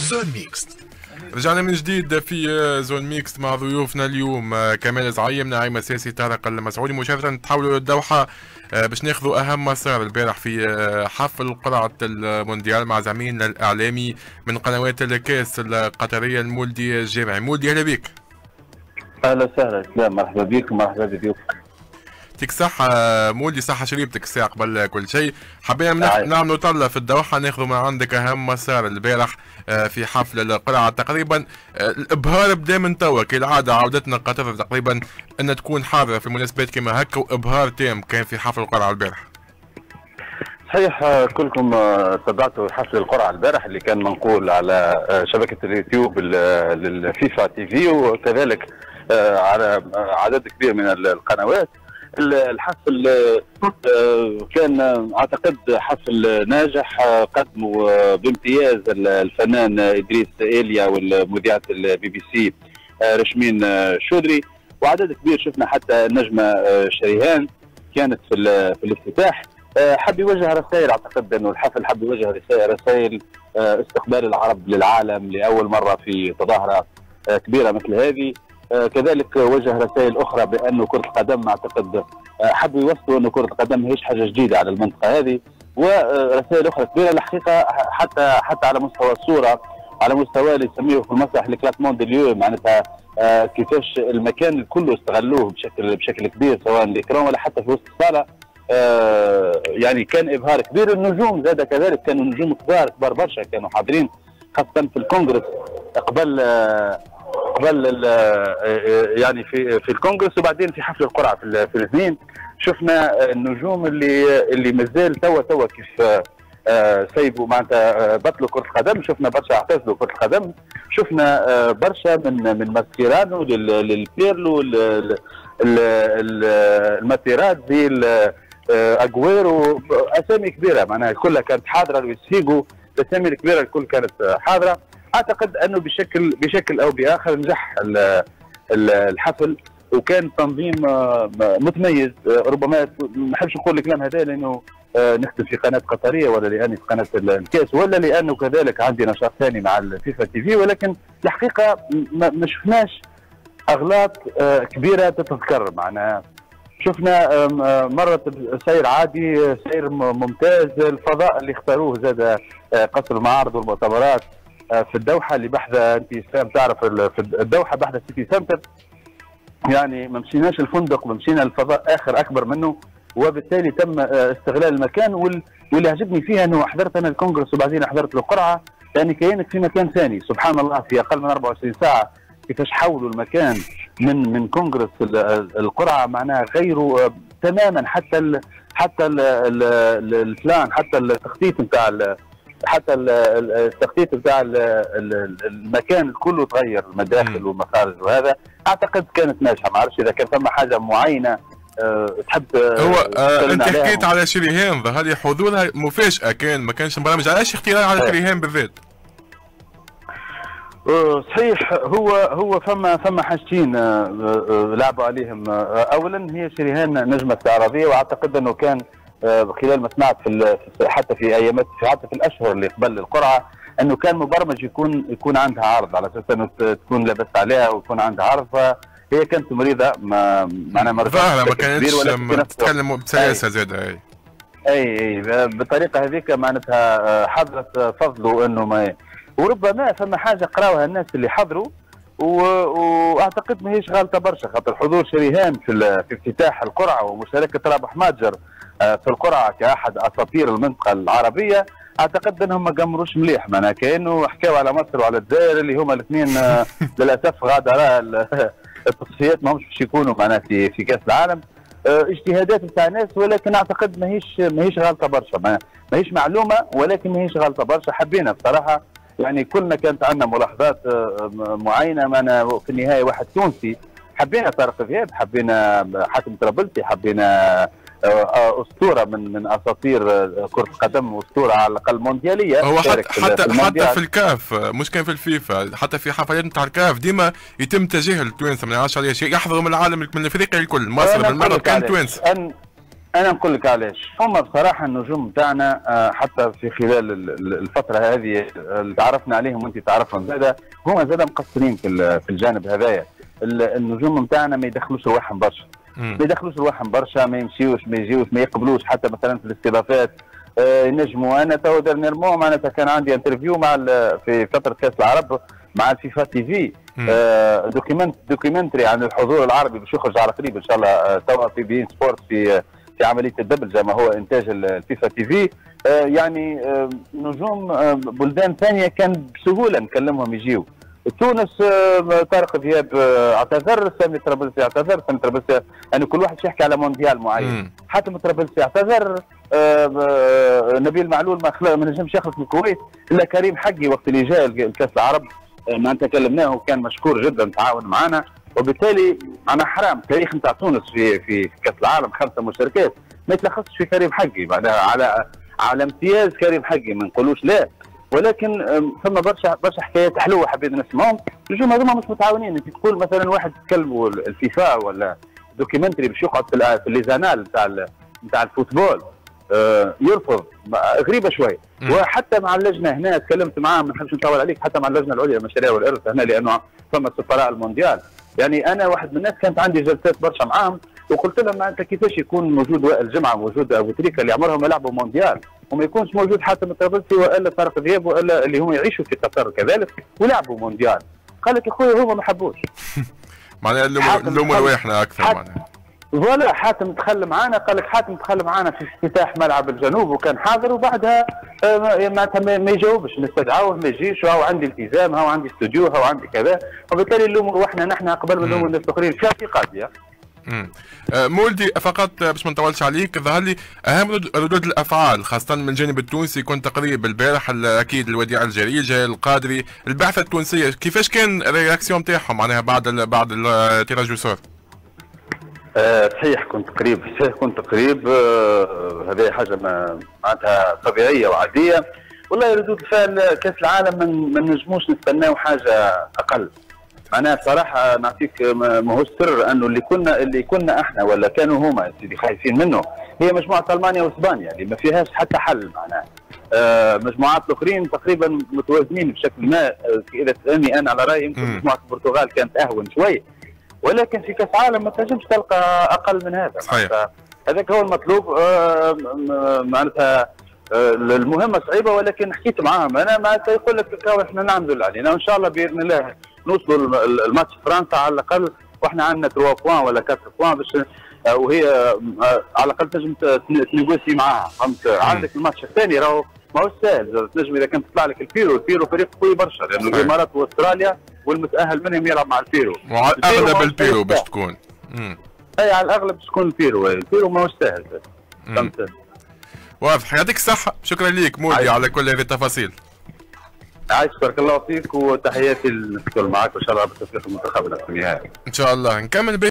زون ميكست. رجعنا من جديد في زون ميكست مع ضيوفنا اليوم كمال زعيم، نعيم الساسي، طارق المسعودي. مباشرة نتحولوا للدوحة باش ناخذوا أهم مسار البارح في حفل قرعة المونديال مع زميلنا الإعلامي من قنوات الكاس القطرية المولدي الجامعي. مولدي أهلا بك. اهلا وسهلا، سلام، مرحبا بك ومرحبا بضيوفك. يعطيك صحة مولدي، صحة شريبتك الساعة قبل كل شيء. حبينا نعملوا طلة في الدوحة، ناخذوا من عندك أهم مسار البارح في حفل القرعة. تقريبا الإبهار بدا من توا كالعادة، عودتنا قطر تقريبا أن تكون حاضرة في مناسبات كما هكا، وإبهار تام كان في حفل القرعة البارح. صحيح، كلكم تابعتوا حفل القرعة البارح اللي كان منقول على شبكة اليوتيوب للفيفا تي في، وكذلك على عدد كبير من القنوات. الحفل كان اعتقد حفل ناجح، قدموا بامتياز الفنان ادريس ايليا والمذيعة البي بي سي رشمين شودري، وعدد كبير شفنا حتى النجمة شريهان كانت في الافتتاح. حب يوجه رسائل، اعتقد انه الحفل حب يوجه رسائل استقبال العرب للعالم لاول مره في تظاهره كبيره مثل هذه. كذلك وجه رسائل اخرى بانه كره القدم، اعتقد حبوا يوصلوا انه كره القدم هيش حاجه جديده على المنطقه هذه، ورسائل اخرى كبيره الحقيقه حتى على مستوى الصوره، على مستوى اللي يسميه في المسرح الكلاسمون دي ليو، معناتها كيفاش المكان كله استغلوه بشكل كبير، سواء الاكرام ولا حتى في وسط الصاله. يعني كان ابهار كبير. النجوم زاد كذلك كانوا نجوم كبار برشا كانوا حاضرين، خاصه في الكونغرس قبل يعني في الكونغرس، وبعدين في حفل القرعه في الاثنين شفنا النجوم اللي مازال توا كيف سيبوا معناتها بطلوا كره القدم. شفنا برشا اعتزلوا كره القدم، شفنا برشا من ماسكيرانو للبيرلو الماتيراتزي اجويرو، اسامي كبيره معناها كلها كانت حاضره، لويس فيجو، الاسامي الكبيره الكل كانت حاضره. اعتقد انه بشكل او باخر نجح الحفل، وكان تنظيم متميز. ربما ما نحبش نقول الكلام هذا لانه نخدم في قناه قطريه، ولا لاني في قناه الكاس، ولا لانه كذلك عندي نشاط ثاني مع الفيفا تي في، ولكن الحقيقه ما شفناش اغلاط كبيره تتذكر. معناها شفنا مرة سير عادي، سير ممتاز. الفضاء اللي اختاروه زاد قصر المعارض والمؤتمرات في الدوحة اللي بحذا انت تعرف في الدوحة بحذا سيتي سنتر، يعني ما مشيناش الفندق، ما مشينا الفضاء اخر اكبر منه، وبالتالي تم استغلال المكان. واللي عجبني فيها انه حضرت انا الكونغرس وبعدين حضرت القرعة، يعني كانك في مكان ثاني سبحان الله في اقل من 24 ساعة. كيفاش حولوا المكان من كونغرس القرعه، معناها غيروا تماما، حتى البلان، حتى التخطيط نتاع المكان كله تغير، المداخل والمخارج، وهذا اعتقد كانت ناجحه. ما اعرفش اذا كان ثم حاجه معينه تحب هو انت حكيت على شريهان، ظهر لي حضورها مفاجاه، ما كانش برامج، علاش اختيار على شريهان بالذات؟ صحيح، هو فما حاجتين لعبوا عليهم. اولا هي شريهان نجمه استعراضيه، واعتقد انه كان خلال ما سمعت حتى في ايامات، حتى في الاشهر اللي قبل القرعه، انه كان مبرمج يكون عندها عرض على اساس انه تكون لابس عليها ويكون عندها عرض. فهي كانت مريضه، معناها ما كانتش تتكلم بسلاسه زاده. اي بالطريقه هذيك معناتها حضرت فضلوا انه ما، وربما فما حاجه قراوها الناس اللي حضروا، واعتقد ماهيش غالطه برشا، خاطر حضور شريهان في افتتاح القرعه ومشاركه رابح ماجر في القرعه كاحد اساطير المنطقه العربيه، اعتقد انهم ما قمروش مليح. معناها كانوا حكاوا على مصر وعلى الجزائر اللي هما الاثنين للاسف غادرا التصفيات، ما همش باش يكونوا معناها في كاس العالم. اجتهادات نتاع ناس، ولكن اعتقد ماهيش غالطه برشا، ماهيش معلومه، ولكن ماهيش غالطه برشا. حبينا بصراحه، يعني كلنا كانت عندنا ملاحظات معينه، معنا في النهايه واحد تونسي. حبينا طارق ذياب، حبينا حاتم طرابلسي، حبينا اسطوره من اساطير كره القدم، اسطوره على الاقل موندياليه. هو حتى في الكاف، مش كان في الفيفا، حتى في حفلات نتاع الكاف ديما يتم تجاهل التوانسه، ما نعرفش عليه شيء، يحضروا من العالم من افريقيا الكل. مصر بالمره كان توانسه. انا نقول لك علاش. هما بصراحه النجوم نتاعنا حتى في خلال الفتره هذه اللي تعرفنا عليهم وانت تعرفهم زاده، هما زاده مقصرين في الجانب هذايا. النجوم نتاعنا ما يدخلوش رواحهم برشا، ما يدخلوش رواحهم برشا، ما يمشيوش ما يجيوش ما يقبلوش حتى مثلا في الاستضافات. ينجموا. انا تو ديرنيرمون معناتها كان عندي انترفيو مع في فتره كاس العرب مع الفيفا تي في، دوكيومنتري عن الحضور العربي باش يخرج على قريب ان شاء الله توا في بي ان سبورت في عمليه الدبلجه ما هو انتاج الفيفا تي في. يعني نجوم بلدان ثانيه كان بسهوله نكلمهم يجيو. تونس طارق دياب اعتذر، سامي طرابلسي اعتذر، سامي طرابلسي يعني كل واحد يحكي على مونديال معين. حاتم طرابلسي اعتذر، نبيل معلول ما نجمش يخلص من الكويت، الا كريم حقي وقت اللي جاء الكاس العرب معناتها كلمناه وكان مشكور جدا تعاون معنا. وبالتالي انا حرام تاريخ نتاع تونس في كاس العالم 5 مشاركات ما يتلخصش في كريم حقي، معناها على امتياز كريم حقي ما نقولوش لا، ولكن ثم برشا حكايات حلوه حبيت نسمعهم. النجوم هذوما مش متعاونين. انت تقول مثلا واحد تكلموا الفيفا ولا دوكيومنتري باش يقعد في ليزانال نتاع الفوتبول يرفض، غريبه شوي. وحتى مع اللجنه هنا تكلمت معاهم، ما نحبش نطول عليك، حتى مع اللجنه العليا للمشاريع والارث هنا لانه ثم سفراء المونديال. يعني انا واحد من الناس كانت عندي جلسات برشا معاهم وقلت لهم انت كيفاش يكون موجود وائل جمعه موجود ابو تريكه اللي عمرهم ما لعبوا مونديال وما يكونش موجود حاتم الطرابلسي والا طارق دياب والا اللي هم يعيشوا في قطر كذلك ولعبوا مونديال. قال لك يا خويا هما ما حبوش. معناها اللوم رواحنا اكثر معناها. فوالا حاتم دخل معانا، قال لك حاتم دخل معانا في افتتاح ملعب الجنوب وكان حاضر، وبعدها معناتها ما يجاوبش، نستدعوه ما يجيش، هاو عندي التزام، هاو عندي استوديو، هاو عندي كذا، وبالتالي نلوموا روحنا نحن قبل ما نلوموا الناس الاخرين في اعتقادي. مولدي فقط باش ما نطولش عليك، ظهر لي اهم ردود الافعال خاصه من الجانب التونسي، كنت تقريب البارح اكيد الوديع الجريجه القادري البعثه التونسيه، كيفاش كان الرياكسيون تاعهم معناها بعد التيراج وصول؟ صحيح كنت قريب، هذه حاجه معناتها طبيعيه وعاديه. والله ردود الفعل كاس العالم ما نجموش نستناو حاجه اقل. معناها صراحه نعطيك ما هو السر انه اللي كنا احنا ولا كانوا هما سيدي خايفين منه هي مجموعه المانيا واسبانيا اللي ما فيهاش حتى حل. معناها مجموعات الاخرين تقريبا متوازنين بشكل ما. اذا تسالني انا على رايي يمكن مجموعه البرتغال كانت اهون شوي، ولكن في كاس عالم ما تنجمش تلقى اقل من هذا. صحيح. هذاك هو المطلوب. معناتها المهمه صعيبه، ولكن حكيت معاهم انا معناتها يقول لك احنا نعملوا اللي علينا وان شاء الله باذن الله نوصلوا الماتش فرنسا على الاقل واحنا عندنا 3 بوان ولا 4 بوان باش وهي على الاقل تنجم تنيغوسي معاها. فهمت؟ عندك الماتش الثاني راهو ماهوش سهل، تنجم اذا كان تطلع لك الفيرو فريق قوي برشا لانه يعني الامارات واستراليا والمتاهل منهم يلعب مع الفيرو، وعلى الاغلب الفيرو باش تكون. اي على الاغلب باش تكون الفيرو ماهوش سهل. فهمت؟ واضح. يعطيك الصحة، شكرا ليك مولدي على كل هذه التفاصيل. عايش بارك الله فيك وتحياتي للكل معك وان شاء الله بالتوفيق المنتخب في النهائي. ان شاء الله نكمل